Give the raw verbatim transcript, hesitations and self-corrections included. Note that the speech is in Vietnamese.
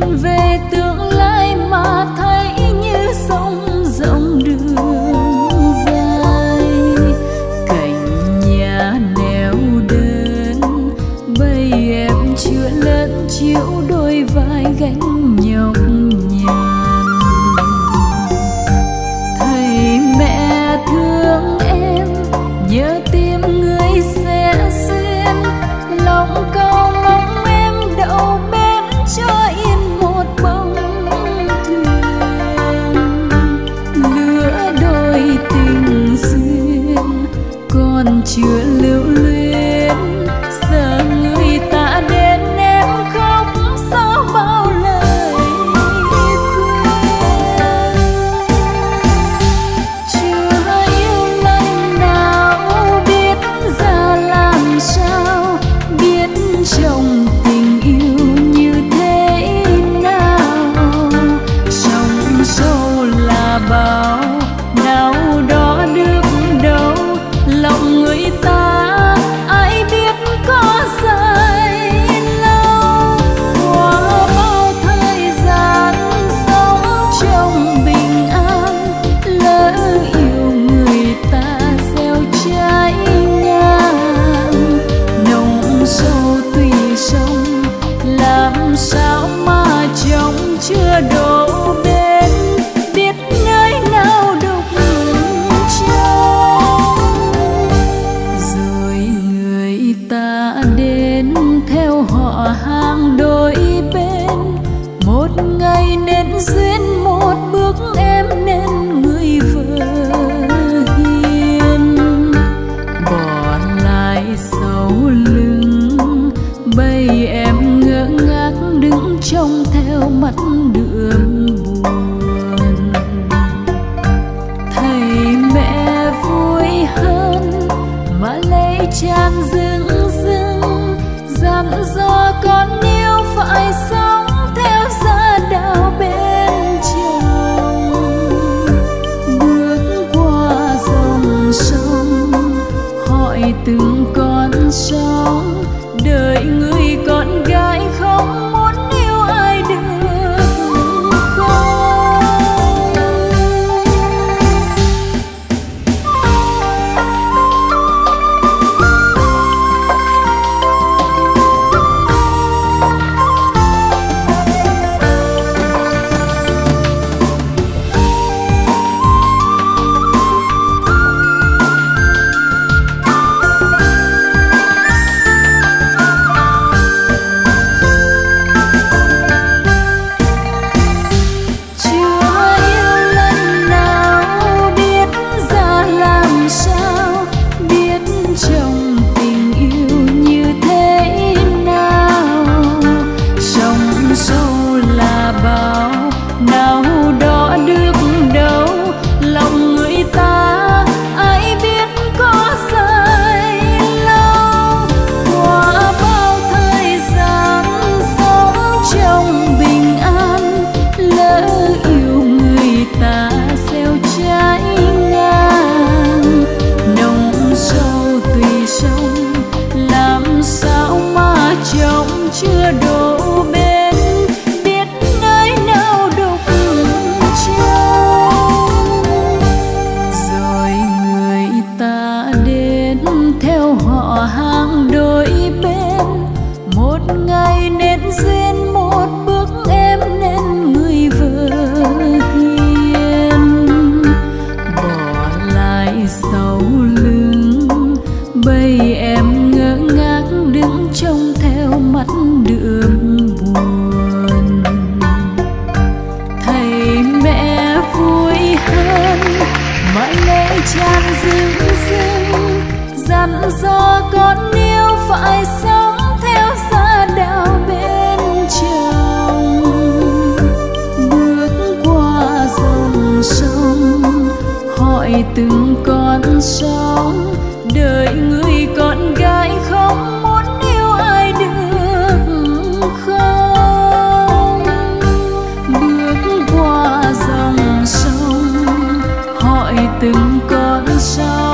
về tương lai mà thấy như sông rộng đường dài. Cạnh nhà neo đơn bầy em chưa lớn chịu đôi vai gánh nhọc nhằn. Thầy mẹ thương em nhớ tim người sẽ xuyên, lòng cầu mong em đậu bên cho yên một bông thuyền. Lứa đôi tình duyên còn chưa lưu luyến, giờ người ta đến em khóc sao bao lời khuyên. Chưa yêu lần nào biết ra làm sao, biết chồng tình yêu như thế nào. Sông sâu là bao nào đó được đâu, lòng người ta ai biết có dài lâu. Qua bao thời gian sống trong bình an, lỡ yêu người ta gieo trái ngang. Nồng sâu tùy sông làm sao mà chồng chưa đổ bên, biết nơi nào đục trong. Rồi người ta đến theo họ hàng đôi bên, một ngày nên duyên một bước em nên người vợ hiền. Bỏ lại sau lưng bầy em ngơ ngác đứng trông theo mắt đượm buồn. Thầy mẹ vui hơn mà lấy chan rưng rưng, dặn dò con yêu phải sống theo gia đạo bên chồng. Bước qua dòng sông hỏi từng con sóng, đời người con gái không muốn yêu ai được không. Chưa đổ bên, biết nơi nào đục trong. Rồi người ta đến theo họ hàng đôi bên, một ngày nên duyên một bước em nên người vợ hiền. Bỏ lại sau lưng bầy em ngơ ngác đứng trông theo mắt đượm buồn. Thầy mẹ vui hơn mà lệ tràn rưng rưng, dặn dò con yêu phải sống theo gia đạo bên chồng. Bước qua dòng sông hỏi từng con sóng, đời người con gái không muốn yêu ai được không. Bước qua dòng sông hỏi từng con sóng,